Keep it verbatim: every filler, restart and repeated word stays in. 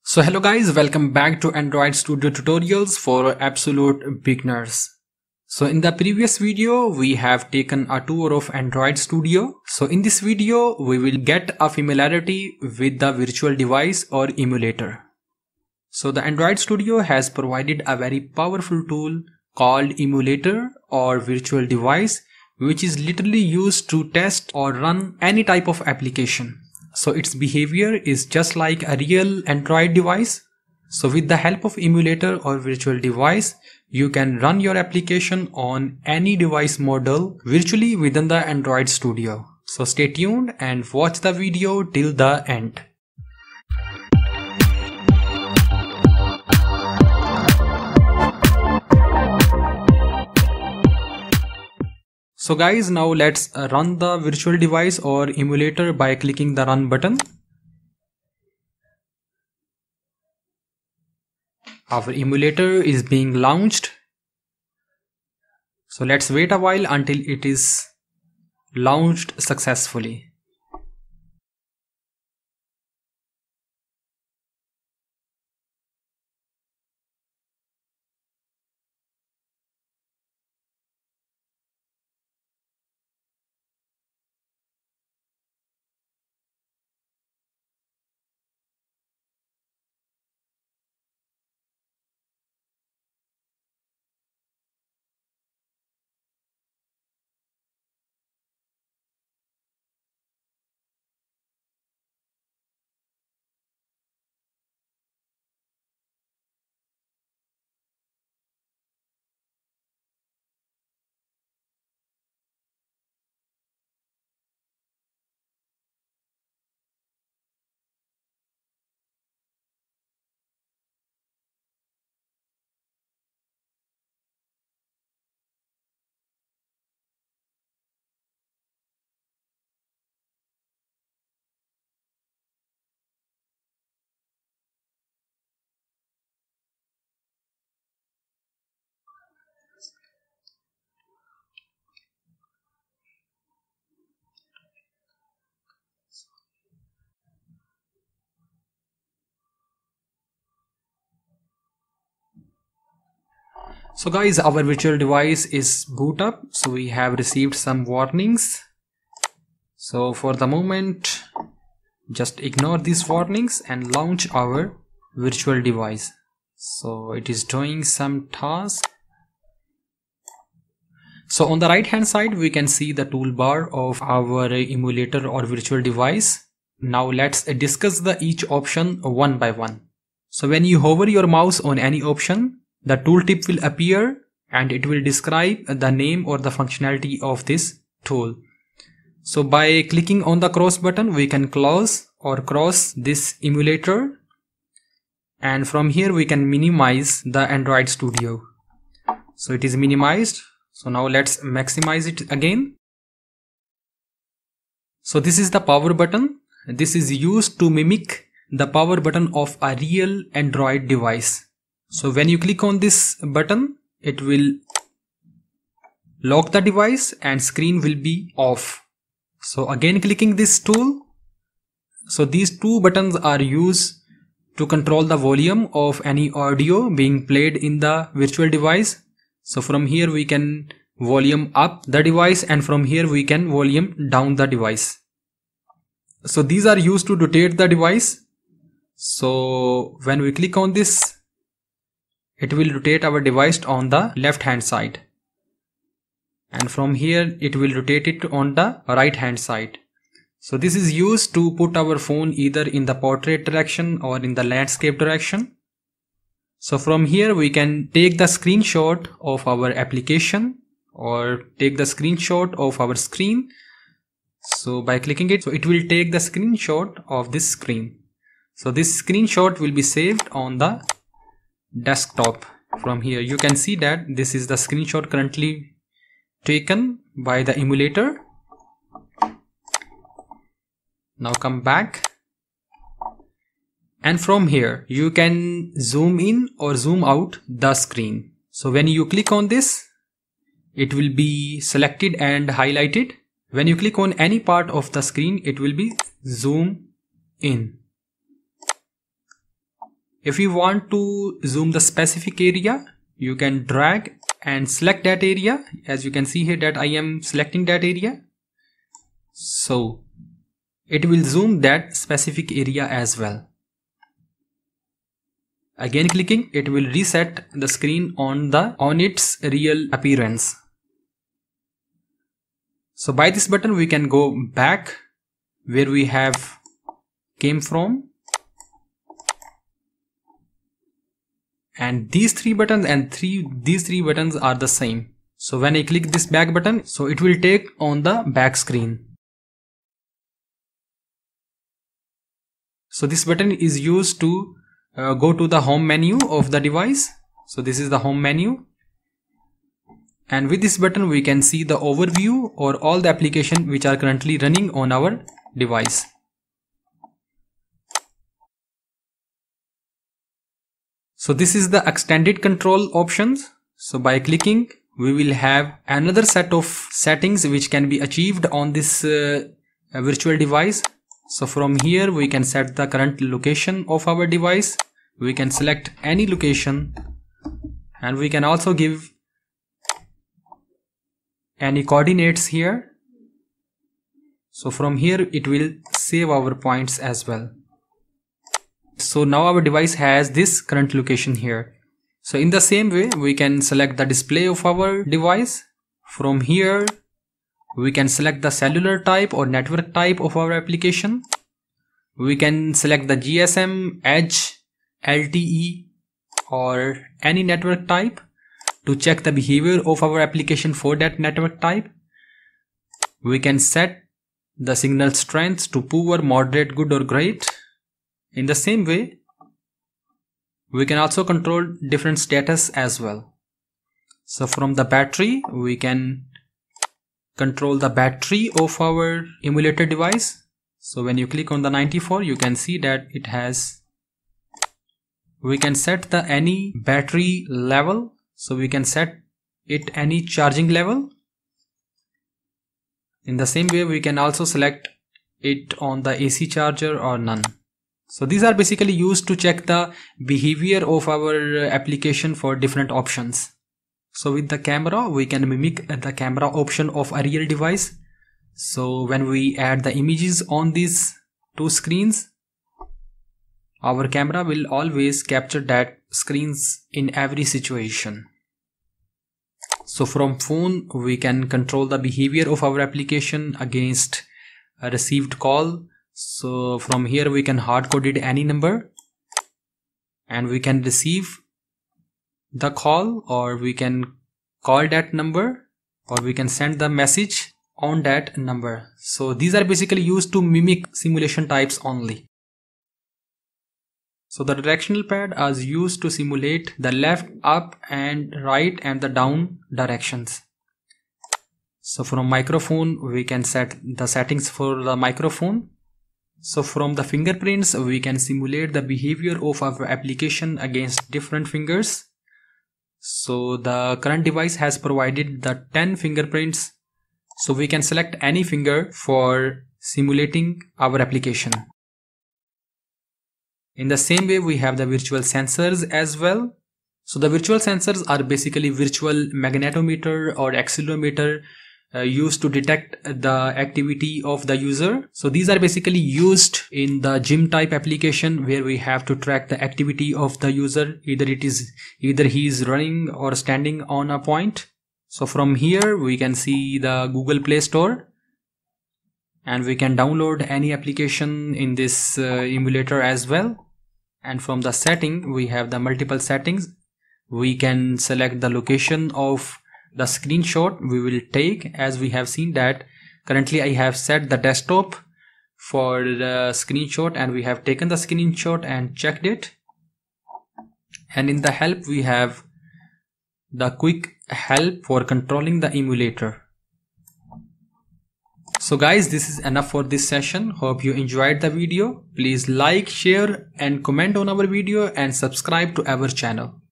So hello guys, welcome back to Android Studio tutorials for absolute beginners. So in the previous video, we have taken a tour of Android Studio. So in this video, we will get a familiarity with the virtual device or emulator. So the Android Studio has provided a very powerful tool called emulator or virtual device, which is literally used to test or run any type of application. So its behavior is just like a real Android device. So with the help of emulator or virtual device, you can run your application on any device model virtually within the Android Studio. So stay tuned and watch the video till the end. So guys, now let's run the virtual device or emulator by clicking the run button. Our emulator is being launched. So let's wait a while until it is launched successfully. So guys, our virtual device is boot up. So we have received some warnings. So for the moment, just ignore these warnings and launch our virtual device. So it is doing some task. So on the right hand side, we can see the toolbar of our emulator or virtual device. Now let's discuss the each option one by one. So when you hover your mouse on any option, the tooltip will appear and it will describe the name or the functionality of this tool. So by clicking on the cross button, we can close or cross this emulator, and from here we can minimize the Android Studio. So it is minimized. So now let's maximize it again. So this is the power button. This is used to mimic the power button of a real Android device. So when you click on this button, it will lock the device and screen will be off. So again clicking this tool. So these two buttons are used to control the volume of any audio being played in the virtual device. So from here we can volume up the device, and from here we can volume down the device. So these are used to rotate the device. So when we click on this, it will rotate our device on the left hand side, and from here it will rotate it on the right hand side. So this is used to put our phone either in the portrait direction or in the landscape direction. So from here we can take the screenshot of our application or take the screenshot of our screen. So by clicking it, so it will take the screenshot of this screen. So this screenshot will be saved on the desktop. From here you can see that this is the screenshot currently taken by the emulator. Now come back, and from here you can zoom in or zoom out the screen. So when you click on this, it will be selected and highlighted. When you click on any part of the screen, it will be zoom in. If you want to zoom the specific area, you can drag and select that area. As you can see here that I am selecting that area. So it will zoom that specific area as well. Again clicking, it will reset the screen on the on its real appearance. So by this button we can go back where we have came from. And these three buttons and three these three buttons are the same. So when I click this back button, so it will take on the back screen. So this button is used to uh, go to the home menu of the device. So this is the home menu. And with this button we can see the overview or all the applications which are currently running on our device. So this is the extended control options. So by clicking, we will have another set of settings which can be achieved on this uh, virtual device. So from here we can set the current location of our device. We can select any location, and we can also give any coordinates here. So from here it will save our points as well. So now our device has this current location here. So in the same way we can select the display of our device. From here we can select the cellular type or network type of our application. We can select the G S M, Edge, L T E or any network type to check the behavior of our application for that network type. We can set the signal strength to poor, moderate, good or great. In the same way, we can also control different status as well. So from the battery, we can control the battery of our emulator device. So when you click on the ninety-four, you can see that it has, we can set the any battery level. So we can set it any charging level. In the same way, we can also select it on the A C charger or none. So these are basically used to check the behavior of our application for different options. So with the camera, we can mimic the camera option of a real device. So when we add the images on these two screens, our camera will always capture that screens in every situation. So from phone, we can control the behavior of our application against a received call. So from here we can hard code it any number and we can receive the call, or we can call that number, or we can send the message on that number. So these are basically used to mimic simulation types only. So the directional pad is used to simulate the left, up and right and the down directions. So from microphone we can set the settings for the microphone. So from the fingerprints we can simulate the behavior of our application against different fingers. So the current device has provided the ten fingerprints. So we can select any finger for simulating our application. In the same way we have the virtual sensors as well. So the virtual sensors are basically virtual magnetometer or accelerometer uh, used to detect the activity of the user. So these are basically used in the gym type application where we have to track the activity of the user. Either it is either he is running or standing on a point. So from here we can see the Google Play Store and we can download any application in this uh, emulator as well. And from the setting we have the multiple settings. We can select the location of the screenshot we will take, as we have seen that currently I have set the desktop for the screenshot and we have taken the screenshot and checked it. And in the help we have the quick help for controlling the emulator. So guys, this is enough for this session. Hope you enjoyed the video. Please like, share and comment on our video and subscribe to our channel.